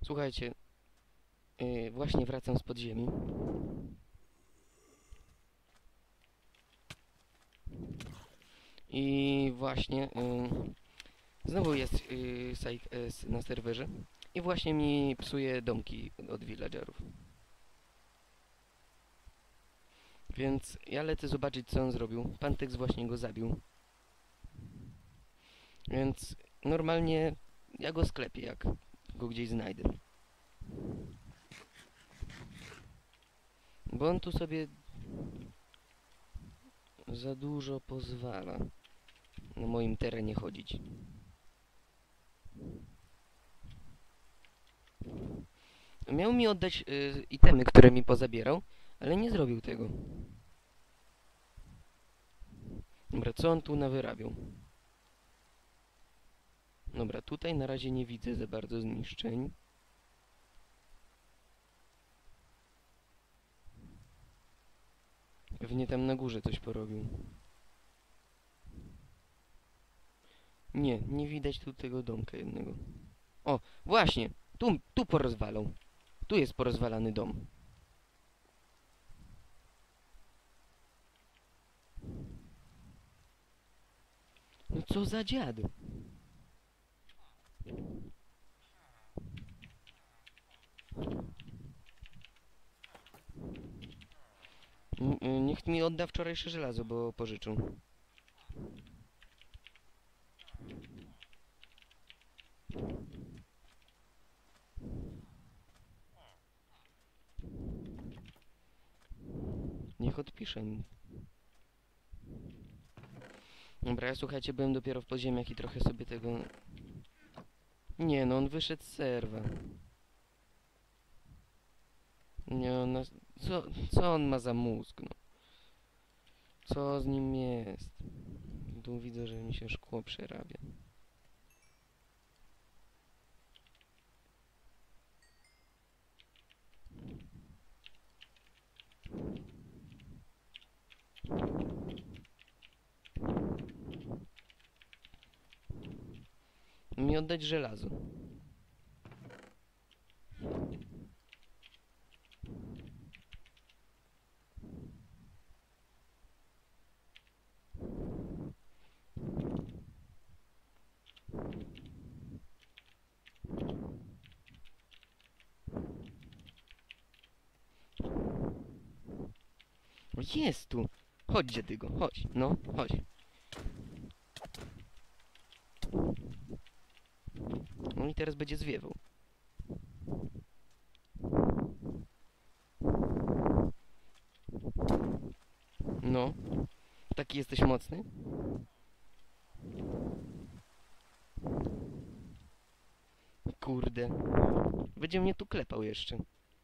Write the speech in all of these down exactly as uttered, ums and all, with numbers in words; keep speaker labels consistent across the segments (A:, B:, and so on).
A: Słuchajcie, yy, właśnie wracam z podziemi. I właśnie yy, znowu jest yy, site S na serwerze i właśnie mi psuje domki od villagerów. Więc ja lecę zobaczyć, co on zrobił. Pantex właśnie go zabił. Więc normalnie ja go sklepię, jak go gdzieś znajdę. Bo on tu sobie za dużo pozwala na moim terenie chodzić. Miał mi oddać y, itemy, które mi pozabierał, ale nie zrobił tego. Dobra, co on tu nawyrabiał? Dobra, tutaj na razie nie widzę za bardzo zniszczeń. Pewnie tam na górze coś porobił. Nie, nie widać tu tego domka jednego. O, właśnie! Tu, tu porozwalał. Tu jest porozwalany dom. No co za dziad? N niech mi odda wczorajsze żelazo, bo pożyczył. Niech odpisze mi. Dobra, ja słuchajcie, byłem dopiero w podziemiach i trochę sobie tego... Nie, no on wyszedł z serwa. Nie, on nas... Co, co on ma za mózg, no? Co z nim jest? Tu widzę, że mi się szkło przerabia. Mi oddać żelazo. O, jest tu! Chodź, dziadygo, chodź, no, chodź. No i teraz będzie zwiewał. No, taki jesteś mocny? Kurde. Będzie mnie tu klepał jeszcze.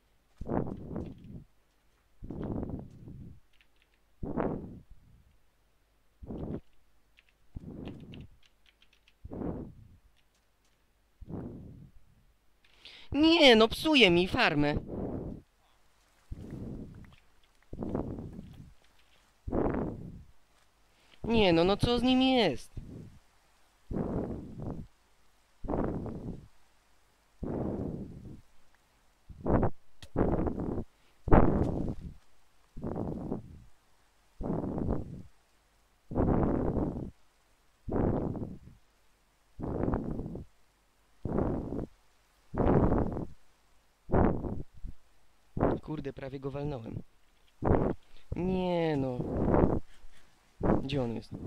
A: Nie, no psuje mi farmę. Nie, no, no co z nim jest? Kurde, prawie go walnąłem. Nie, no. Gdzie on jest?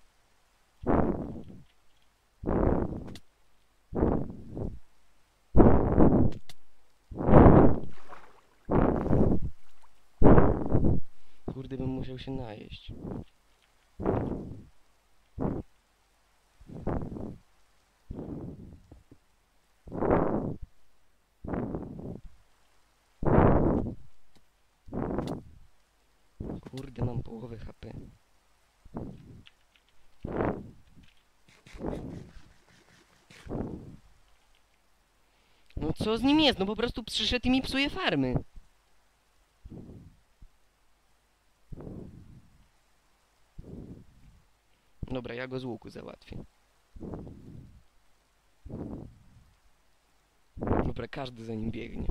A: Kurde, bym musiał się najeść. Kurde, mam połowę H P. No co z nim jest? No po prostu przyszedł i mi psuje farmy. Dobra, ja go z łuku załatwię. Dobra, Dobra, każdy za nim biegnie.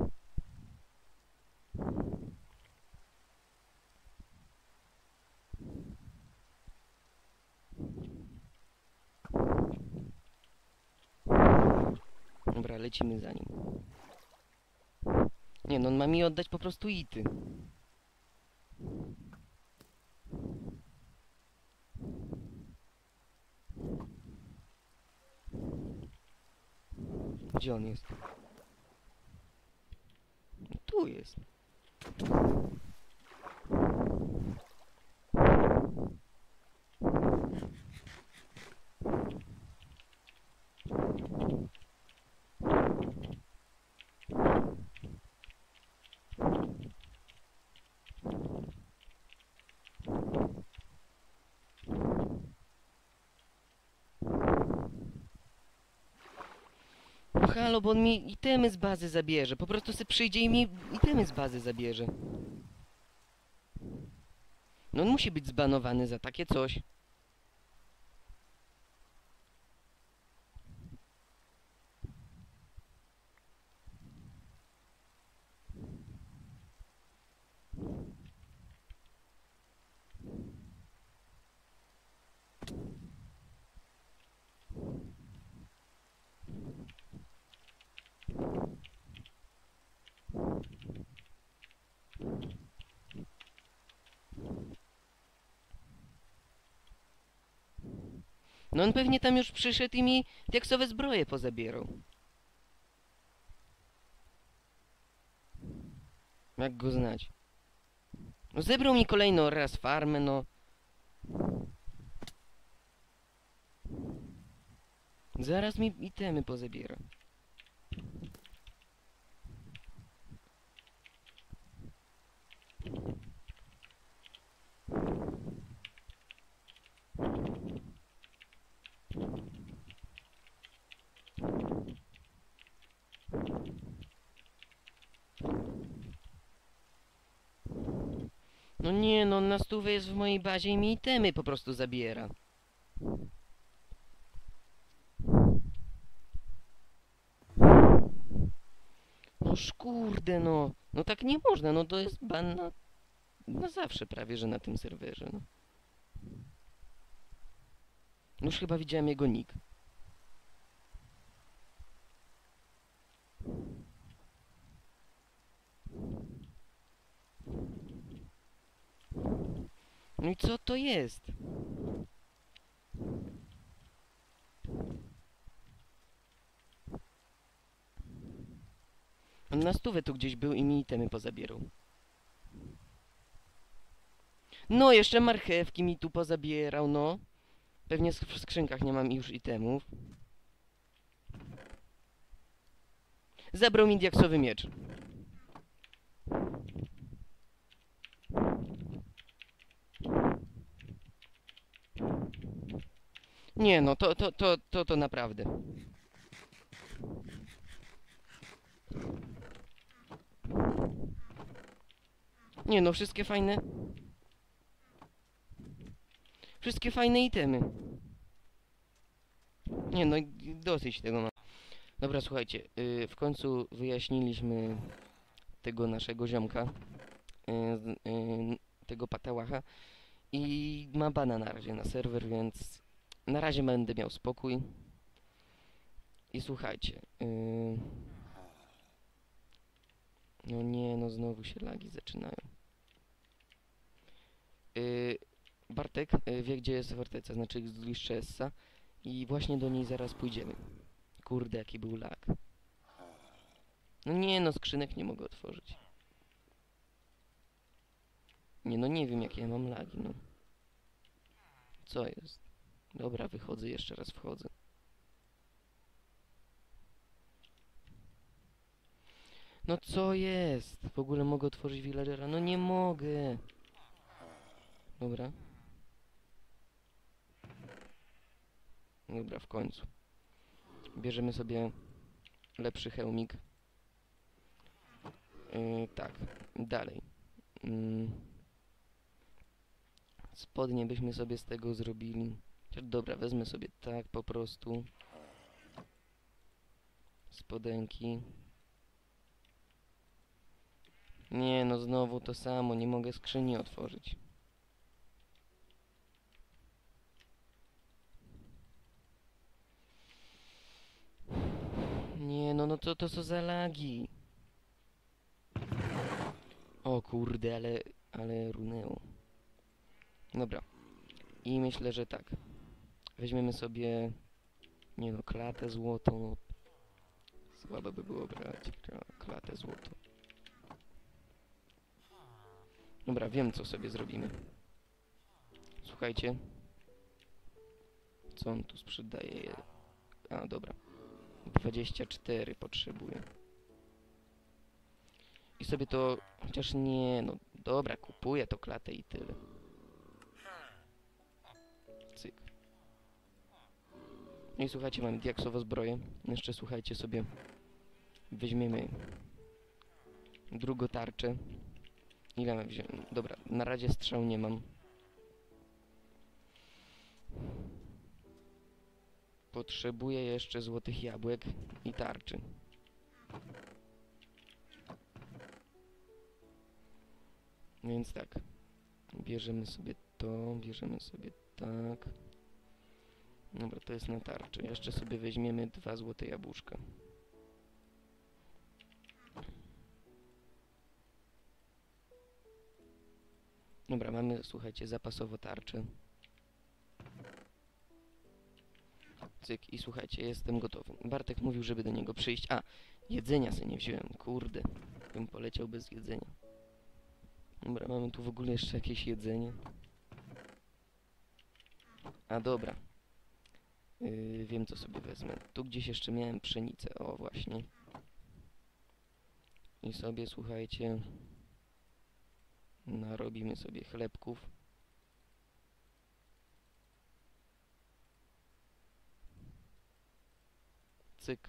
A: Dobra, lecimy za nim. Nie, no on ma mi oddać po prostu ity. Gdzie on jest? Tu jest. No halo, bo on mi itemy z bazy zabierze. Po prostu se przyjdzie i mi itemy z bazy zabierze. No on musi być zbanowany za takie coś. No on pewnie tam już przyszedł i mi diaksowe zbroje pozabierał. Jak go znać? No zebrał mi kolejno raz farmę, no. Zaraz mi itemy pozabiera. No nie, no na stówę jest w mojej bazie i mi itemy po prostu zabiera. No kurde, no. No tak nie można, no to jest ban na, na zawsze prawie, że na tym serwerze, no. Już chyba widziałem jego nick. No i co to jest? On na stówę tu gdzieś był i mi itemy pozabierał. No, jeszcze marchewki mi tu pozabierał, no. Pewnie w skrzynkach nie mam już itemów. Zabrał mi diaksowy miecz. Nie no, to, to, to, to, to naprawdę. Nie no, wszystkie fajne... Wszystkie fajne itemy. Nie no, dosyć tego mam. Dobra, słuchajcie, yy, w końcu wyjaśniliśmy tego naszego ziomka. Yy, yy, tego patałacha. I ma bana na razie na serwer, więc na razie będę miał spokój. I słuchajcie. Yy... No nie, no znowu się lagi zaczynają. Yy... Bartek yy, wie, gdzie jest forteca, znaczy zgliszcze Essa. I właśnie do niej zaraz pójdziemy. Kurde, jaki był lag. No nie, no skrzynek nie mogę otworzyć. Nie, no nie wiem, jakie ja mam lagi, no. Co jest? Dobra, wychodzę, jeszcze raz wchodzę. No co jest? W ogóle mogę otworzyć villagera? No nie mogę. Dobra. Dobra, w końcu. Bierzemy sobie lepszy hełmik. Yy, tak, dalej. Yy. Spodnie byśmy sobie z tego zrobili. Dobra, wezmę sobie tak po prostu. Spodenki. Nie, no znowu to samo, nie mogę skrzyni otworzyć. Nie, no no to to co za lagi. O kurde, ale, ale runęło. Dobra. I myślę, że tak. Weźmiemy sobie, nie no, klatę złotą. No. Słabo by było brać klatę złotą. Dobra, wiem co sobie zrobimy. Słuchajcie. Co on tu sprzedaje? A, dobra. dwadzieścia cztery potrzebuję. I sobie to... Chociaż nie, no dobra, kupuję to klatę i tyle. Cyk. No i słuchajcie, mamy diaksową zbroję. Jeszcze słuchajcie sobie. Weźmiemy drugą tarczę. Ile mam wziąć? Dobra, na razie strzał nie mam. Potrzebuję jeszcze złotych jabłek i tarczy. Więc tak. Bierzemy sobie to, bierzemy sobie tak. Dobra, to jest na tarczy. Jeszcze sobie weźmiemy dwa złote jabłuszka. Dobra, mamy, słuchajcie, zapasowo tarczę. Cyk i słuchajcie, jestem gotowy. Bartek mówił, żeby do niego przyjść. A, jedzenia sobie nie wziąłem, kurde. Bym poleciał bez jedzenia. Dobra, mamy tu w ogóle jeszcze jakieś jedzenie. A dobra. Yy, wiem co sobie wezmę. Tu gdzieś jeszcze miałem pszenicę, o właśnie. I sobie, słuchajcie, narobimy sobie chlebków. Cyk.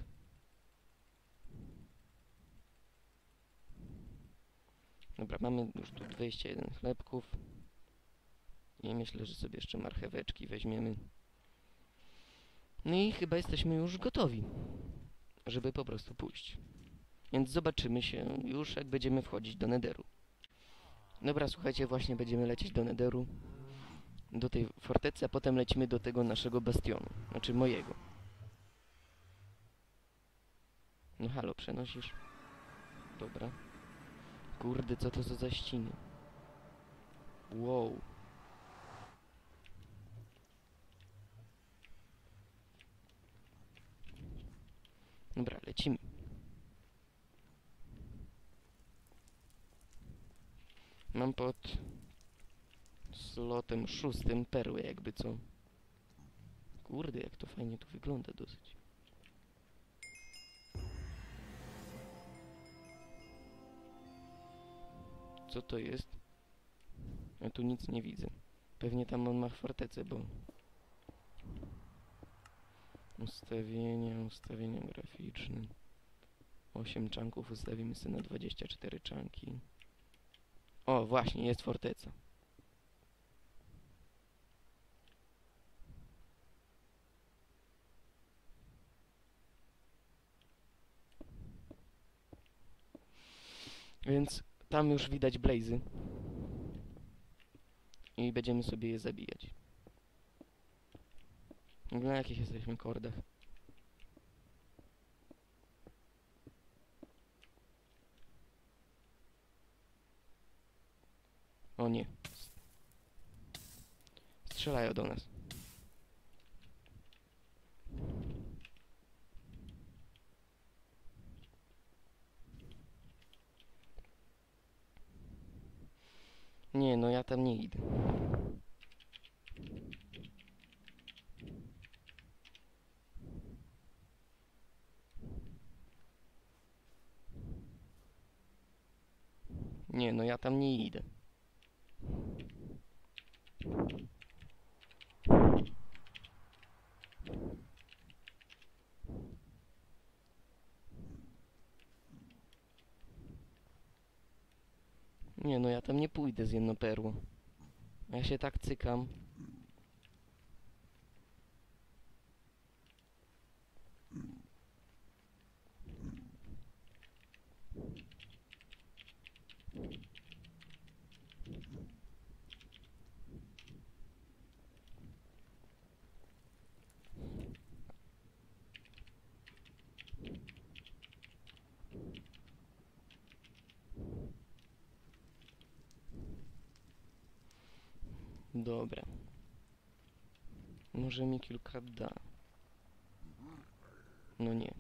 A: Dobra, mamy już tu dwadzieścia jeden chlebków. I myślę, że sobie jeszcze marcheweczki weźmiemy. No i chyba jesteśmy już gotowi, żeby po prostu pójść. Więc zobaczymy się już, jak będziemy wchodzić do Netheru. Dobra, słuchajcie, właśnie będziemy lecieć do Netheru. Do tej fortecy, a potem lecimy do tego naszego bastionu. Znaczy mojego. No halo, przenosisz? Dobra. Kurde, co to za ściny? Wow. Dobra, lecimy. Mam pod slotem szóstym perły, jakby co. Kurde, jak to fajnie tu wygląda dosyć. Co to jest? Ja tu nic nie widzę. Pewnie tam on ma fortecę, bo... Ustawienia, ustawienia graficzne. osiem czanków ustawimy sobie na dwadzieścia cztery czanki. O, właśnie, jest forteca. Więc tam już widać blazy. I będziemy sobie je zabijać. Na jakich jesteśmy kordach? O nie. Strzelają do nas. Nie, no ja tam nie idę. Nie, no ja tam nie idę. Nie, no ja tam nie pójdę z jedną perłą. Ja się tak cykam. Dobra. Może mi kilka da. No nie.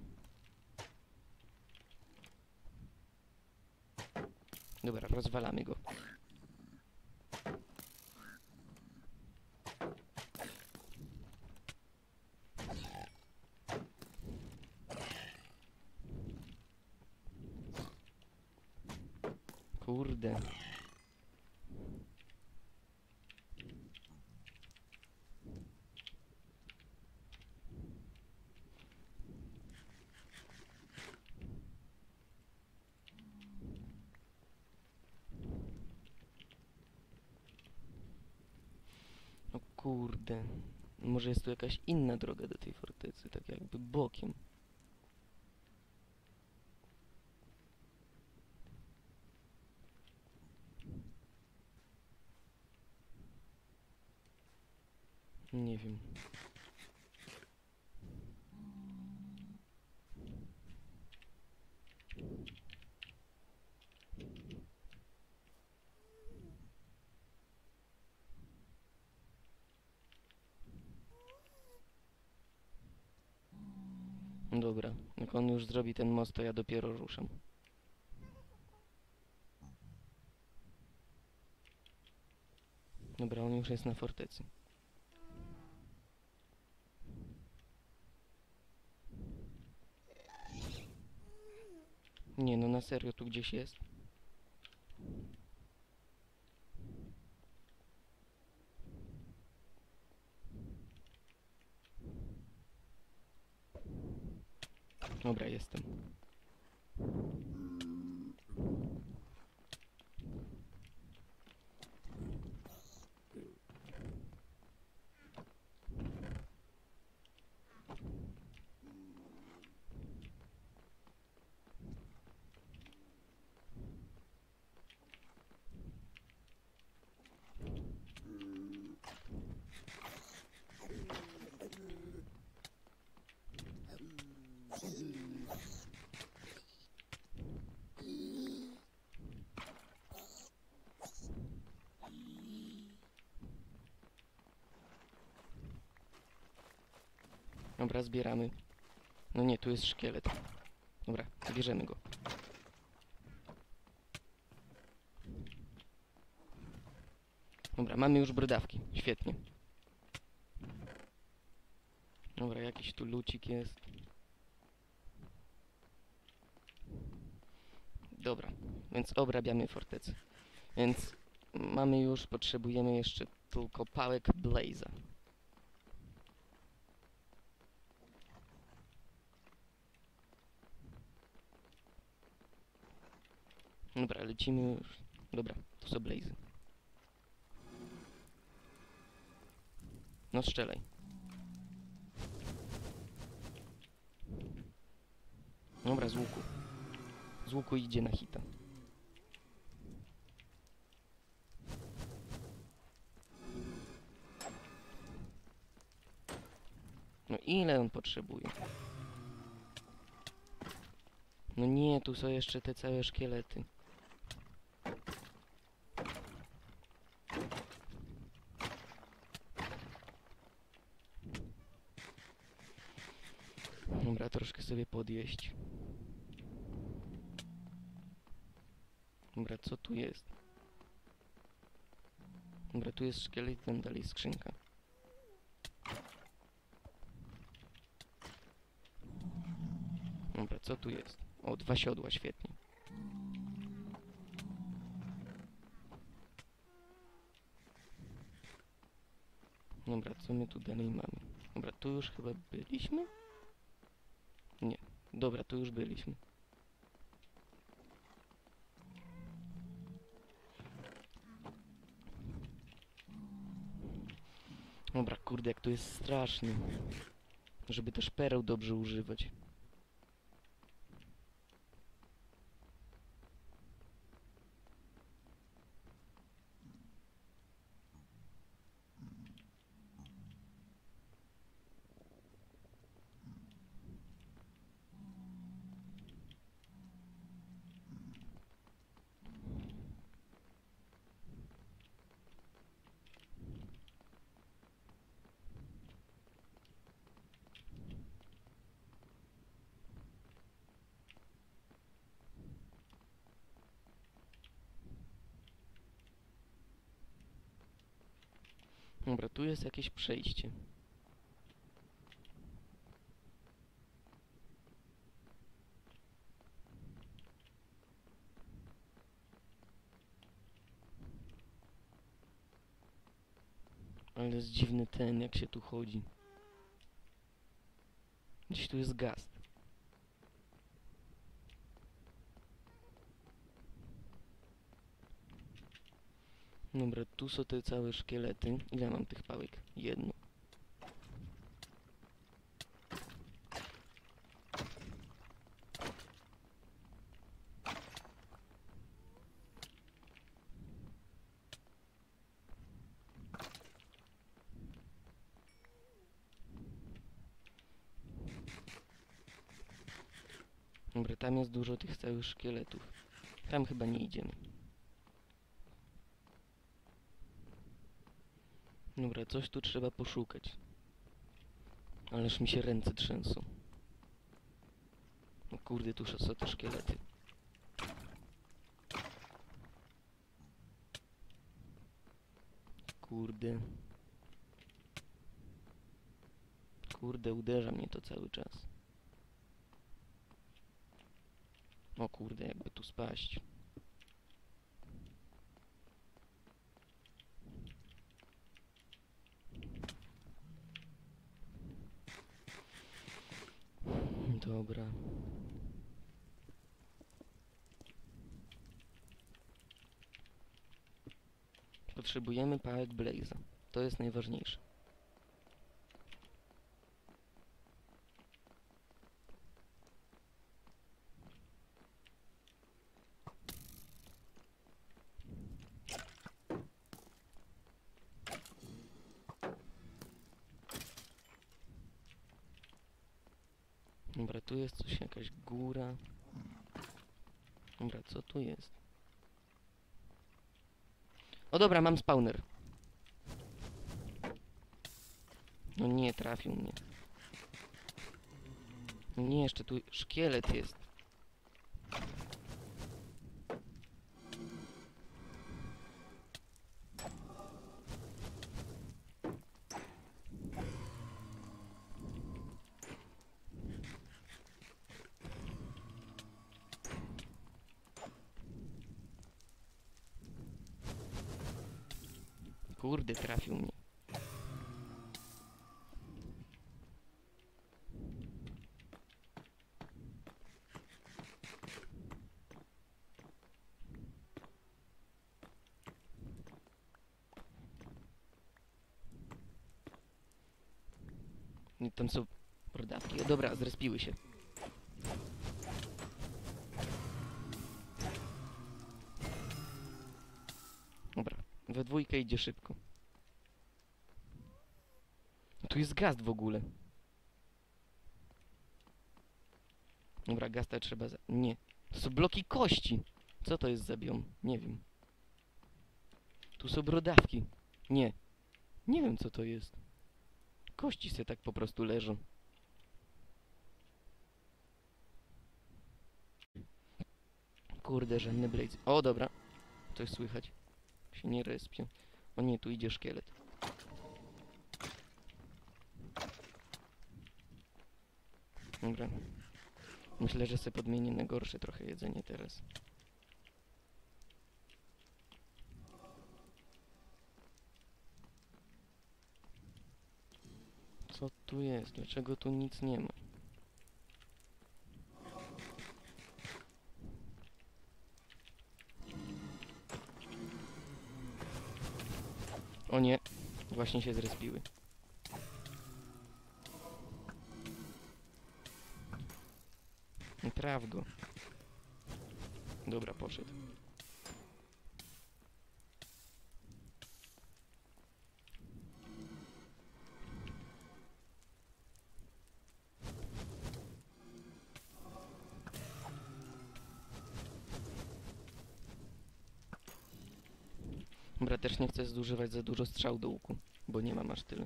A: Dobra, rozwalamy go. Kurde. O kurde. Może jest tu jakaś inna droga do tej fortecy, tak jakby bokiem. Nie wiem. Dobra, jak on już zrobi ten most, to ja dopiero ruszam. Dobra, on już jest na fortecy. Nie, no na serio tu gdzieś jest. Dobra, jestem. Dobra, zbieramy. No nie, tu jest szkielet. Dobra, bierzemy go. Dobra, mamy już brodawki. Świetnie. Dobra, jakiś tu lucik jest. Dobra, więc obrabiamy fortecę. Więc mamy już, potrzebujemy jeszcze tylko pałek Blaze'a. Dobra, lecimy już. Dobra, to są Blaze'y. No strzelaj. Dobra, z łuku. Z łuku idzie na hita. No ile on potrzebuje? No nie, tu są jeszcze te całe szkielety. Dobra, troszkę sobie podjeść. Dobra, co tu jest? Dobra, tu jest szkielet, tam dalej skrzynka. Dobra, co tu jest? O, dwa siodła, świetnie. Dobra, co my tu dalej mamy? Dobra, tu już chyba byliśmy? Nie. Dobra, tu już byliśmy. Dobra, kurde, jak to jest strasznie. Żeby też pereł dobrze używać. Dobra, tu jest jakieś przejście. Ale jest dziwny ten, jak się tu chodzi. Gdzieś tu jest gaz. Dobra, tu są te całe szkielety. Ile mam tych pałek? Jedno. Dobra, tam jest dużo tych całych szkieletów. Tam chyba nie idziemy. Dobra, coś tu trzeba poszukać. Ależ mi się ręce trzęsą. No kurde, tu są te szkielety. Kurde. Kurde, uderza mnie to cały czas. O kurde, jakby tu spaść. Dobra. Potrzebujemy pałek Blaze'a. To jest najważniejsze. Dobra, tu jest coś, jakaś góra. Dobra, co tu jest? O dobra, mam spawner. No nie, trafił mnie. Nie, jeszcze tu szkielet jest. Kurde, trafił mnie. I tam są brodawki. O, dobra, zrespiły się. Dobra, we dwójkę idzie szybko. Tu jest gaz w ogóle. Dobra, gasta trzeba za... Nie. To są bloki kości. Co to jest za biom? Nie wiem. Tu są brodawki. Nie. Nie wiem, co to jest. Kości se tak po prostu leżą. Kurde, żadny blaze. O, dobra. Coś słychać. Się nie respię. O nie, tu idzie szkielet. Dobra. Myślę, że sobie podmienię na gorsze trochę jedzenie teraz. Co tu jest? Dlaczego tu nic nie ma? O nie. Właśnie się zrespiły. Traf go. Dobra, poszedł. Dobra, też nie chcę zużywać za dużo strzał do łuku, bo nie mam aż tyle.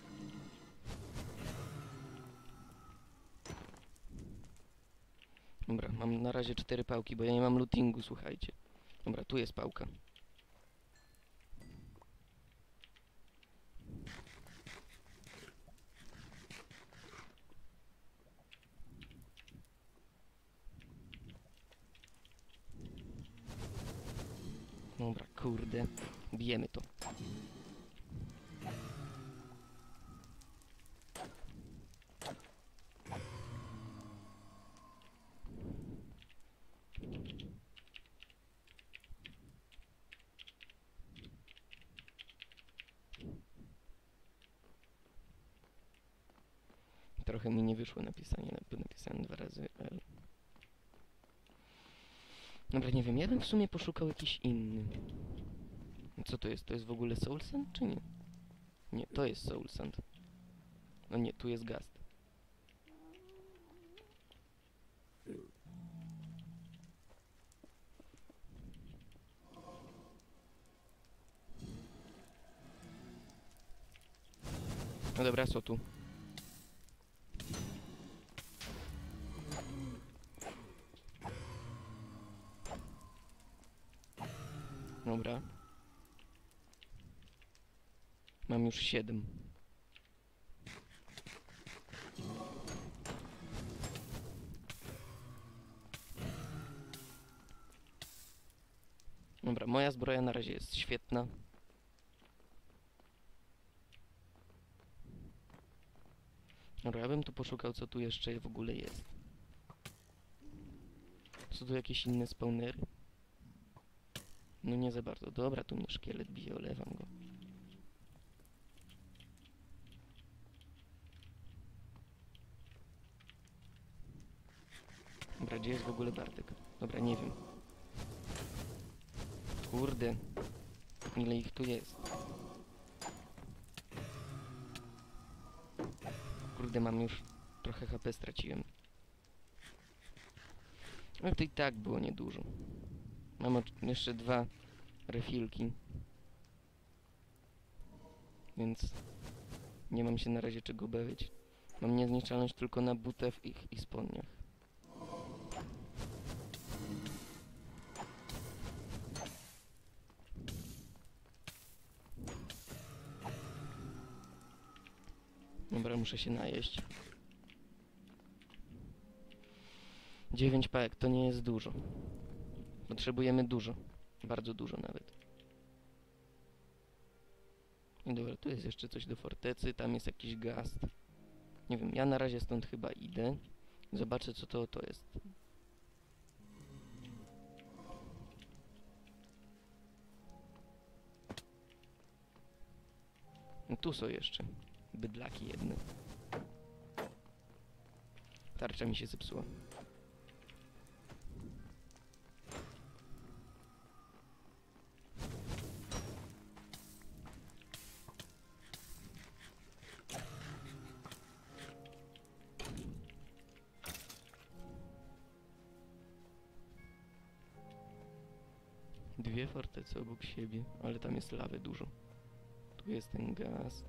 A: Dobra, mam na razie cztery pałki, bo ja nie mam lootingu, słuchajcie. Dobra, tu jest pałka. Kurde. Bijemy to. Trochę mi nie wyszło napisanie, bo napisałem dwa razy L. Dobra, nie wiem, ja bym w sumie poszukał jakiś inny. Co to jest? To jest w ogóle Soul Sand, czy nie? Nie, to jest Soul Sand. No nie, tu jest Ghast. No dobra, co tu? Dobra. Mam już siedem. Dobra, moja zbroja na razie jest świetna. Dobra, ja bym tu poszukał, co tu jeszcze w ogóle jest. Są tu jakieś inne spawnery? No nie za bardzo. Dobra, tu mnie szkielet bije, olewam go. Dobra, gdzie jest w ogóle Bartek? Dobra, nie wiem. Kurde. Ile ich tu jest? Kurde, mam już trochę H P straciłem. Ale to i tak było niedużo. Mam jeszcze dwa refilki. Więc nie mam się na razie czego bawić. Mam niezniszczalność tylko na butew ich i spodniach. Dobra, muszę się najeść. dziewięć pałek to nie jest dużo. Potrzebujemy dużo. Bardzo dużo nawet. I dobra, tu jest jeszcze coś do fortecy. Tam jest jakiś Ghast. Nie wiem, ja na razie stąd chyba idę. Zobaczę, co to, to jest. No, tu są jeszcze bydlaki jedne. Tarcza mi się zepsuła. Dwie fortecy obok siebie, ale tam jest lawy dużo. Tu jest ten Ghast.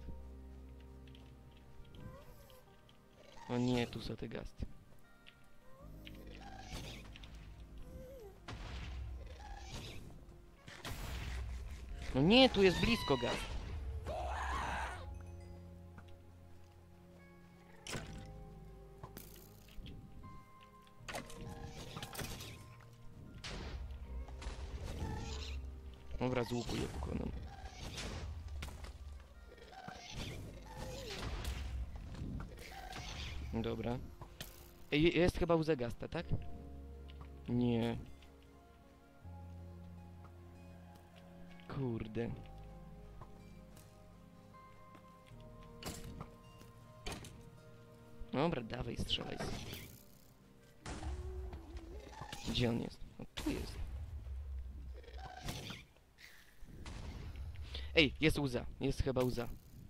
A: O nie, tu są te Ghasty. No nie, tu jest blisko Ghast. Dobra, z łuku je pokonam. Dobra. Ej, jest chyba łza Ghasta, tak? Nie. Kurde. Dobra, dawaj, strzelaj. Gdzie on jest? O, tu jest. Ej, jest łza. Jest chyba łza.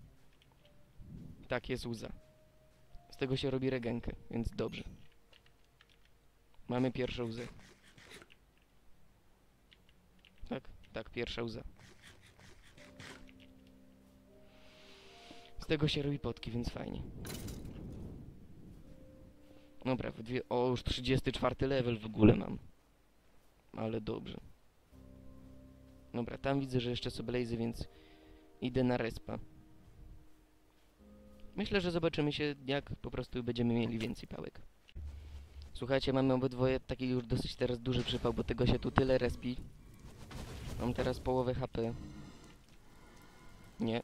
A: Tak, jest łza. Z tego się robi regenkę, więc dobrze. Mamy pierwszą łzę. Tak, tak, pierwsza łza. Z tego się robi potki, więc fajnie. Dobra, w dwie... O, już trzydziesty czwarty level w ogóle mam. Ale dobrze. Dobra, tam widzę, że jeszcze są blazy, więc idę na respa. Myślę, że zobaczymy się, jak po prostu będziemy mieli więcej pałek. Słuchajcie, mamy obydwoje taki już dosyć teraz duży przypał, bo tego się tu tyle respi. Mam teraz połowę H P. Nie.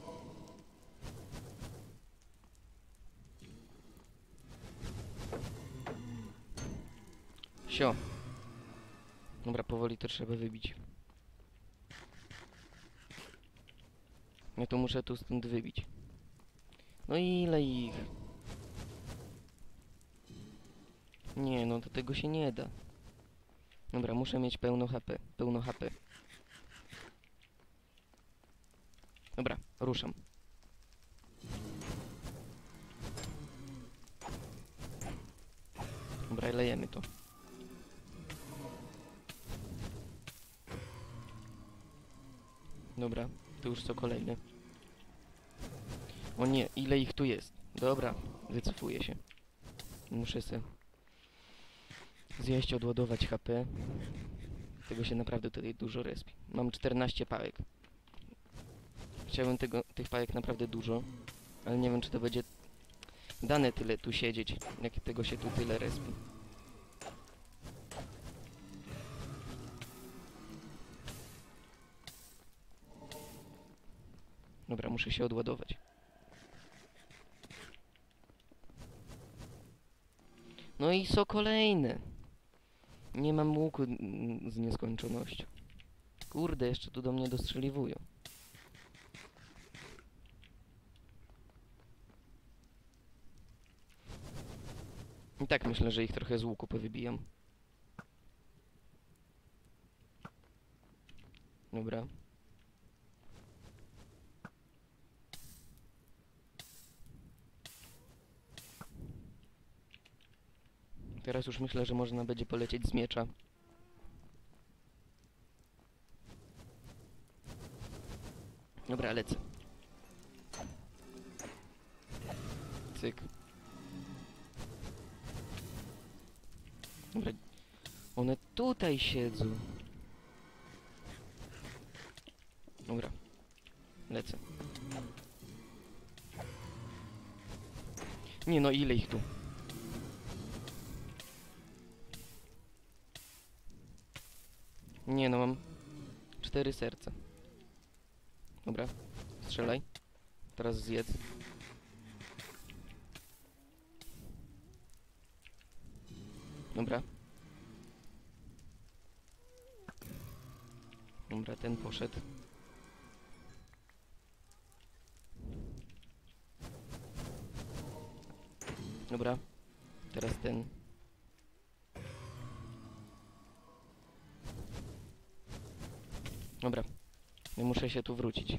A: Sio. Dobra, powoli to trzeba wybić. Ja to muszę tu stąd wybić. No i ile ich? Nie, no do tego się nie da. Dobra, muszę mieć pełno H P. Pełno H P. Dobra, ruszam. Dobra, lejemy to. Dobra, to już co kolejne. O nie, ile ich tu jest? Dobra, wycofuję się. Muszę se zjeść, odładować H P. Tego się naprawdę tutaj dużo respi. Mam czternaście pałek. Chciałbym tego, tych pałek naprawdę dużo, ale nie wiem, czy to będzie dane tyle tu siedzieć, jak tego się tu tyle respi. Dobra, muszę się odładować. No i co kolejne? Nie mam łuku z nieskończonością. Kurde, jeszcze tu do mnie dostrzeliwują. I tak myślę, że ich trochę z łuku powybijam. Dobra. Teraz już myślę, że można będzie polecieć z miecza. Dobra, lecę. Cyk. Dobra. One tutaj siedzą. Dobra. Lecę. Nie no, ile ich tu? Nie no, mam cztery serca. Dobra, strzelaj. Teraz zjedz. Dobra. Dobra, ten poszedł. Dobra, teraz ten. Dobra, ja muszę się tu wrócić.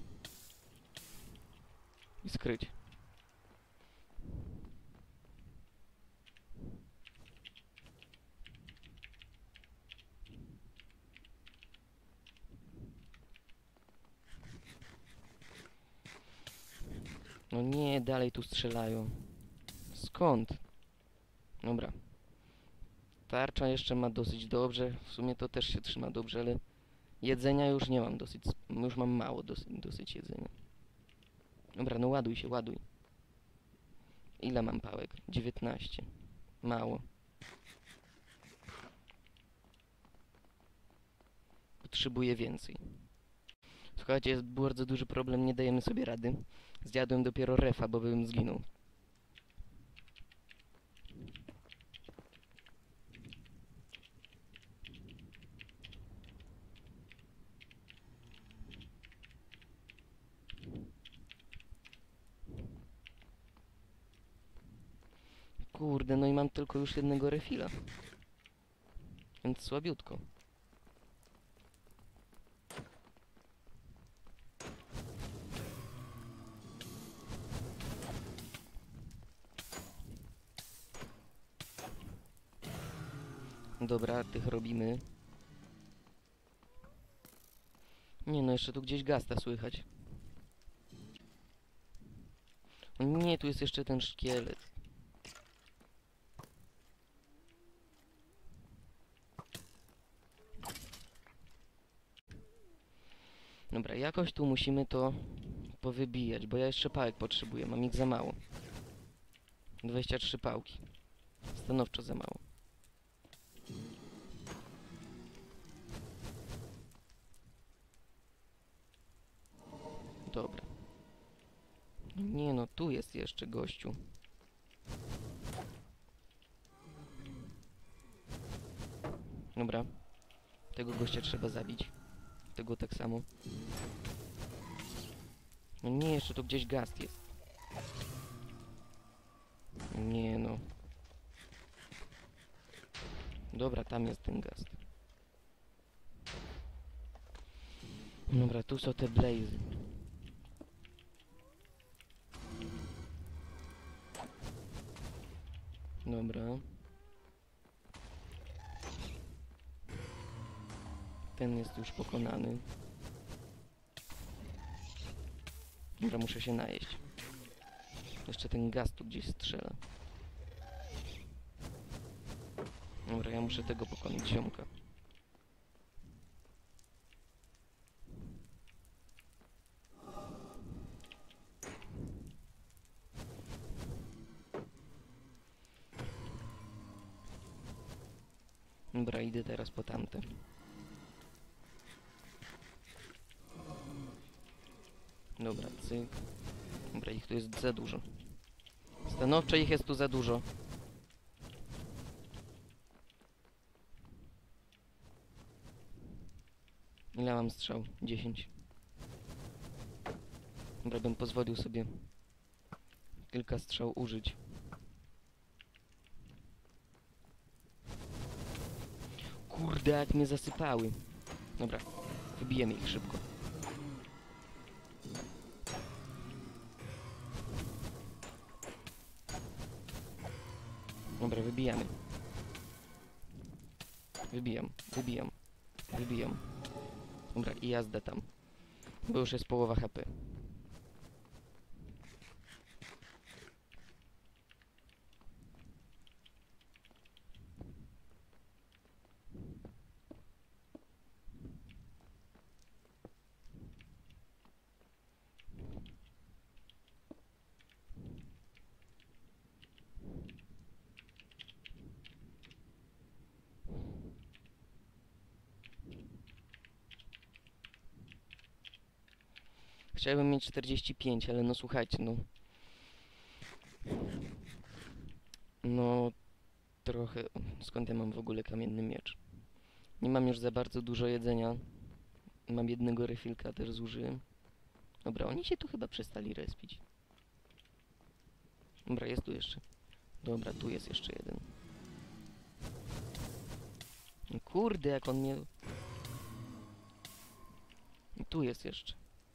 A: I skryć. No nie, dalej tu strzelają. Skąd? Dobra. Tarcza jeszcze ma dosyć dobrze. W sumie to też się trzyma dobrze, ale jedzenia już nie mam dosyć. Już mam mało dosyć, dosyć jedzenia. Dobra, no ładuj się, ładuj. Ile mam pałek? dziewiętnaście. Mało. Potrzebuję więcej. Słuchajcie, jest bardzo duży problem, nie dajemy sobie rady. Zjadłem dopiero refa, bo bym zginął. Kurde, no i mam tylko już jednego refila. Więc słabiutko. Dobra, tych robimy. Nie no, jeszcze tu gdzieś gasta słychać. O nie, tu jest jeszcze ten szkielet. Dobra, jakoś tu musimy to powybijać, bo ja jeszcze pałek potrzebuję, mam ich za mało. dwadzieścia trzy pałki. Stanowczo za mało. Dobra. Nie no, tu jest jeszcze gościu. Dobra. Tego gościa trzeba zabić. Tego tak samo. No nie, jeszcze tu gdzieś gast jest. Nie no. Dobra, tam jest ten gast. Dobra, tu są te blazy. Dobra. Ten jest już pokonany. Dobra, muszę się najeść. Jeszcze ten gaz tu gdzieś strzela. Dobra, ja muszę tego pokonać, ziomka. Dobra, idę teraz po tamte. Dobra, cyk. Dobra, ich tu jest za dużo. Stanowczo ich jest tu za dużo. Ile mam strzał? dziesięć. Dobra, bym pozwolił sobie kilka strzał użyć. Kurde, jak mnie zasypały. Dobra, wybijemy ich szybko. Dobra, wybijamy. Wybijam, wybijam, wybijam. Dobra, i jazda tam. Bo już jest połowa H P. Chciałbym mieć czterdzieści pięć, ale no słuchajcie, no... No... Trochę... Skąd ja mam w ogóle kamienny miecz? Nie mam już za bardzo dużo jedzenia. Mam jednego refilka, też zużyłem. Dobra, oni się tu chyba przestali respić. Dobra, jest tu jeszcze. Dobra, tu jest jeszcze jeden. No kurde, jak on mnie... I tu jest jeszcze.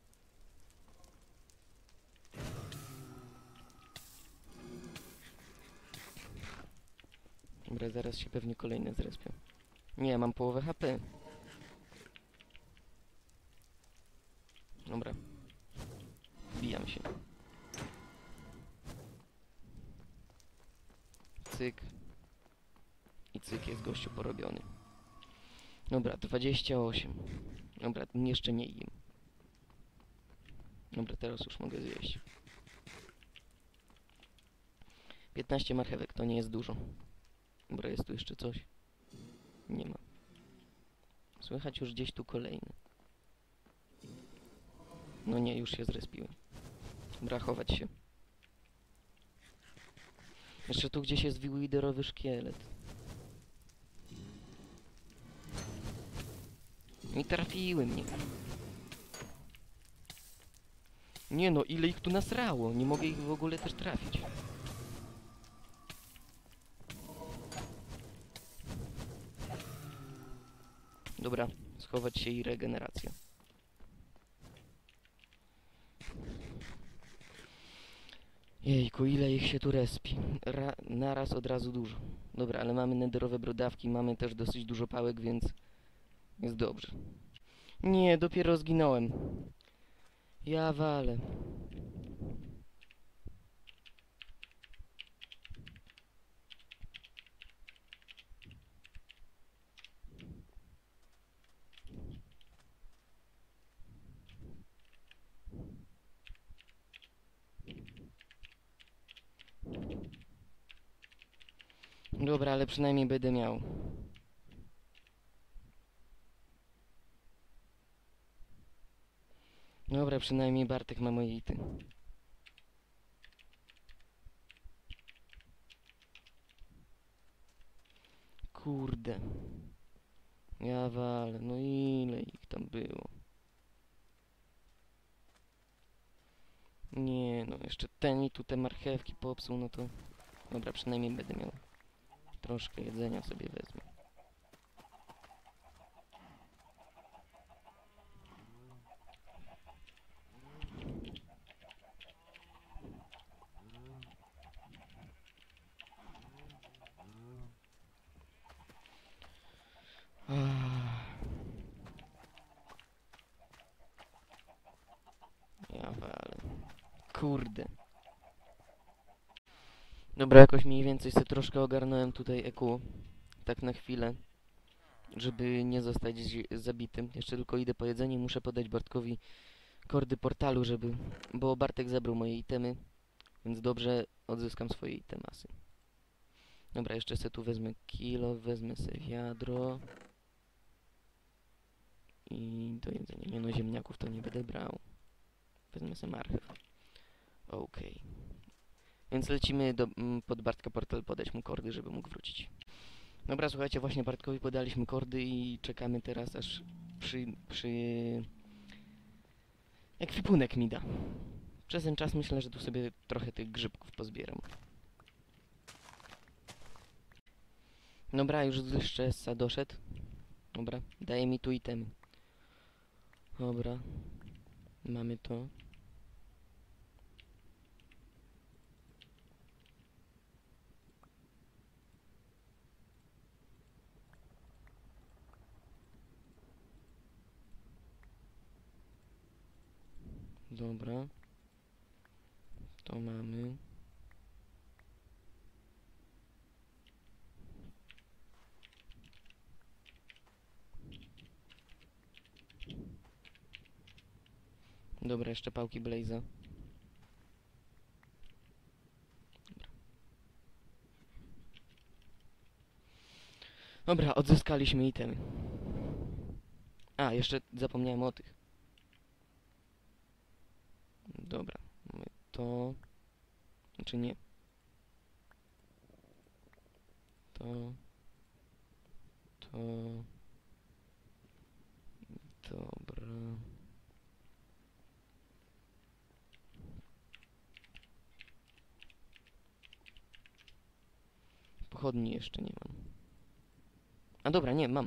A: Dobra, zaraz się pewnie kolejne zrespią. Nie, mam połowę H P. Dobra. Wbijam się. Cyk. I cyk, jest gościu porobiony. Dobra, dwadzieścia osiem. Dobra, jeszcze nie jem. Dobra, teraz już mogę zjeść. piętnaście marchewek, to nie jest dużo. Dobra, jest tu jeszcze coś? Nie ma. Słychać już gdzieś tu kolejny. No nie, już się zrespiłem. Dobra, chować się. Jeszcze tu gdzieś jest widerowy szkielet. I trafiły mnie. Nie no, ile ich tu nasrało. Nie mogę ich w ogóle też trafić. Dobra, schować się i regeneracja. Jejku, ile ich się tu respi. Ra naraz od razu dużo. Dobra, ale mamy nederowe brodawki, mamy też dosyć dużo pałek, więc jest dobrze. Nie, dopiero zginąłem. Ja walę. Dobra, ale przynajmniej będę miał. Dobra, przynajmniej Bartek ma moje ity. Kurde. Ja walę, no ile ich tam było? Nie, no jeszcze ten mi tu te marchewki popsuł, no to... Dobra, przynajmniej będę miał troszkę jedzenia sobie wezmę. Ah. Ja walę. Kurde. Dobra, jakoś mniej więcej sobie troszkę ogarnąłem tutaj E Q. Tak na chwilę. Żeby nie zostać zabitym. Jeszcze tylko idę po jedzenie, muszę podać Bartkowi kordy portalu, żeby... Bo Bartek zabrał moje itemy, więc dobrze odzyskam swoje itemasy. Dobra, jeszcze sobie tu wezmę kilo, wezmę sobie wiadro. I do jedzenia. Nie no, ziemniaków to nie będę brał. Wezmę sobie marchew. Okej. Okay. Więc lecimy do, m, pod Bartka portal, podać mu kordy, żeby mógł wrócić. Dobra, słuchajcie, właśnie Bartkowi podaliśmy kordy i czekamy teraz, aż przy... przy... ekwipunek mi da. Przez ten czas myślę, że tu sobie trochę tych grzybków pozbieram. Dobra, już z Szczesa doszedł. Dobra, daje mi tu itemy. Dobra. Mamy to. Dobra. To mamy. Dobra, jeszcze pałki Blaze'a. Dobra, odzyskaliśmy itemy. A, jeszcze zapomniałem o tych. Dobra, mamy to... Znaczy nie. To... To... Dobra... Pochodni jeszcze nie mam. A dobra, nie, mam.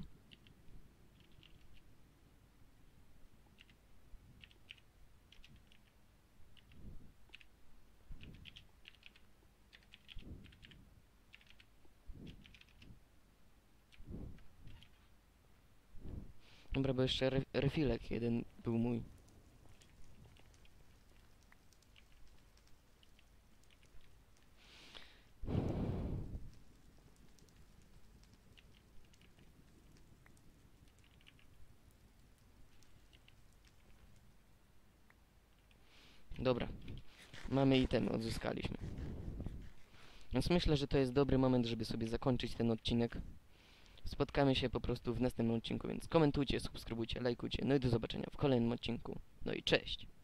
A: Dobra, bo jeszcze re refilek jeden był mój. Dobra, mamy itemy, odzyskaliśmy. Więc myślę, że to jest dobry moment, żeby sobie zakończyć ten odcinek. Spotkamy się po prostu w następnym odcinku, więc komentujcie, subskrybujcie, lajkujcie. No i do zobaczenia w kolejnym odcinku. No i cześć!